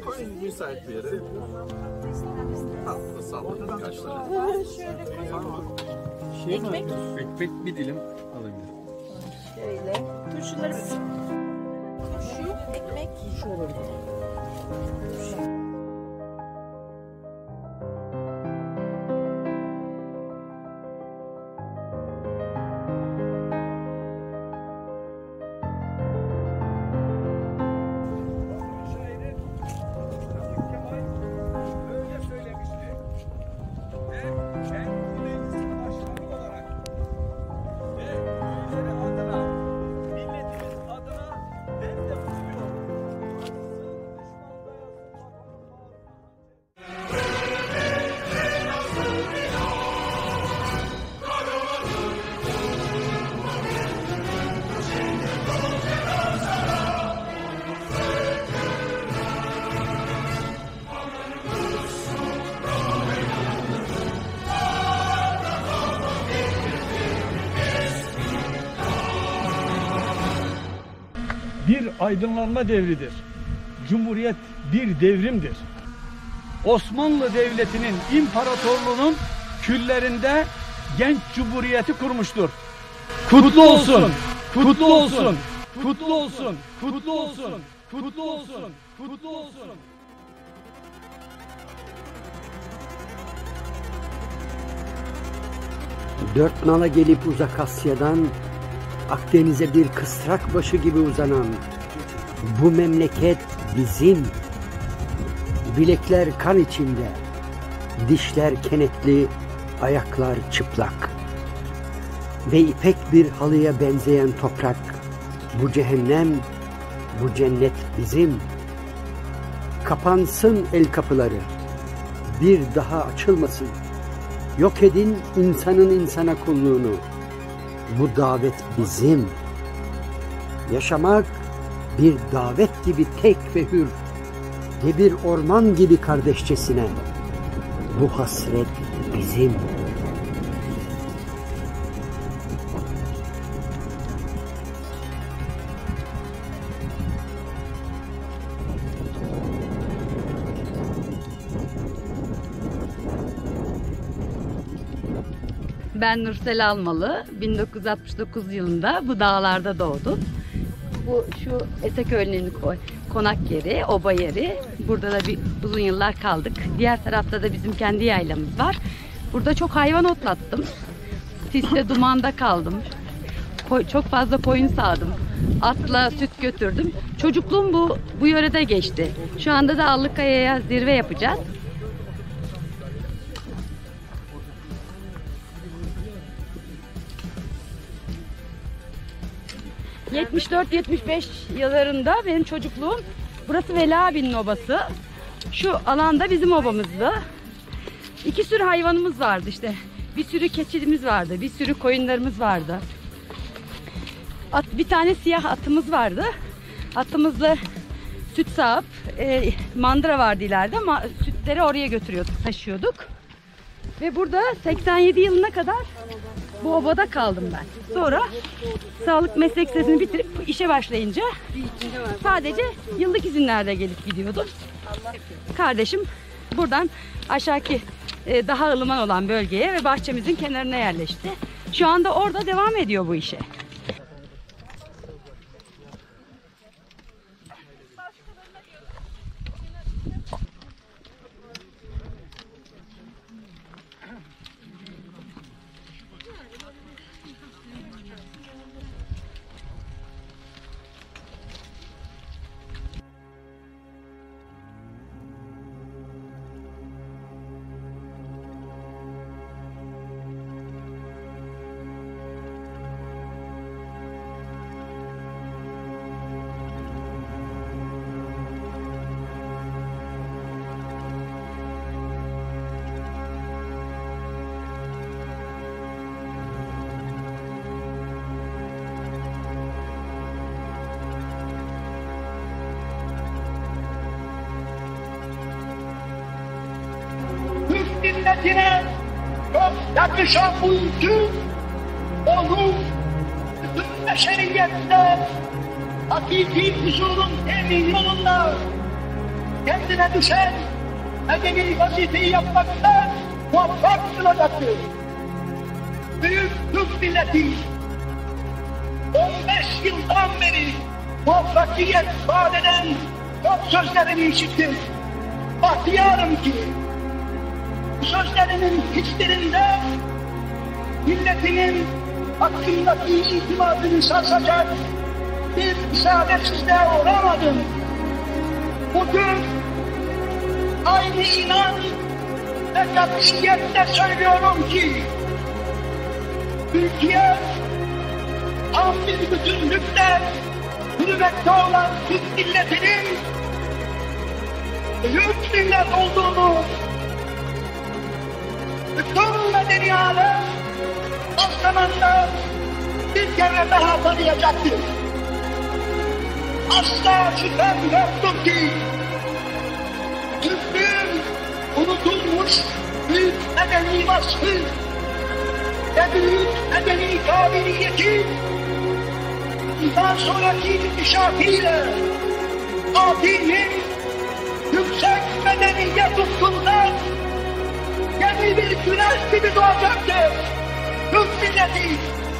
Koyun müsait bir yere. Tatlı sallı birkaç tane. Ekmek. Ekmek bir dilim alabilirim. Şöyle. Turşuları turşu, ekmek. Turşu olur. Bir aydınlanma devridir. Cumhuriyet bir devrimdir. Osmanlı Devleti'nin imparatorluğunun küllerinde genç cumhuriyeti kurmuştur. Kutlu olsun, kutlu olsun, kutlu olsun, kutlu olsun, kutlu olsun, kutlu olsun. Dört nala gelip Uzak Asya'dan Akdeniz'e bir kısrak başı gibi uzanan bu memleket bizim. Bilekler kan içinde, dişler kenetli, ayaklar çıplak. Ve ipek bir halıya benzeyen toprak, bu cehennem, bu cennet bizim. Kapansın el kapıları, bir daha açılmasın. Yok edin insanın insana kulluğunu. Bu davet bizim. Yaşamak bir davet gibi tek ve hür ve bir orman gibi kardeşçesine. Bu hasret bizim. Ben Nursel Almalı, 1969 yılında bu dağlarda doğdum. Bu şu Eseköy'ün konak yeri, oba yeri. Burada da uzun yıllar kaldık. Diğer tarafta da bizim kendi yaylamız var. Burada çok hayvan otlattım. Siste, dumanda kaldım. Çok fazla koyun sağdım. Atla süt götürdüm. Çocukluğum bu yörede geçti. Şu anda da Allıkaya'ya zirve yapacağız. ...74-75 yıllarında benim çocukluğum... ...burası Veli abinin obası. Şu alanda bizim obamızdı. 2 sürü hayvanımız vardı işte. Bir sürü keçimiz vardı, bir sürü koyunlarımız vardı. Bir tane siyah atımız vardı. Atımızla süt sağıp... ...mandıra vardı ileride ama sütleri oraya götürüyorduk, taşıyorduk. Ve burada 87 yılına kadar... Bu obada kaldım ben. Sonra sağlık meslek lisesini bitirip işe başlayınca sadece yıllık izinlerde gelip gidiyordum. Kardeşim buradan aşağıki daha ılıman olan bölgeye ve bahçemizin kenarına yerleşti. Şu anda orada devam ediyor bu işe. milletine çok yakışan bu ülkü, onu bütün beşeriyette hakiki huzurun temin yolunda kendine düşen medeni vazifeyi yapmakta muvaffak kılacaktır. Büyük Türk milleti 15 yıldan beri muvaffakiyet vaat eden çok sözlerini işittim. Bahtiyarım ki bu sözlerinin hislerinde milletinin hakkındaki itimadını sarsacak bir isabetsizliğe uğramadım. Bugün aynı inan ve kat'iyetle söylüyorum ki Türkiye tam bir bütünlükle yürümekte olan Türk milletinin büyük millet olduğunu bütün medeni alem az zamanda bir kere daha tanıyacaktır. Asla şüphem yoktur ki Türklüğün unutulmuş büyük medeni vasfı ve büyük medeni kabiliyeti bundan sonraki inkişafıyla adilin yüksek medeniyet ufkundan yeni bir güneş gibi doğacaktır. Türk milleti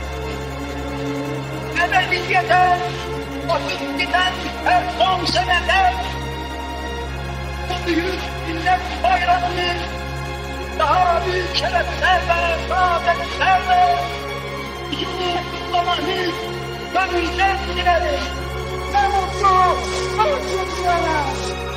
ebediyete vakit giden her 10 senede bu büyük millet bayrağını daha büyük şereflerle, saadetlerle yine kutlamanı gönülden dilerim. Ne mutlu, ne mutlu.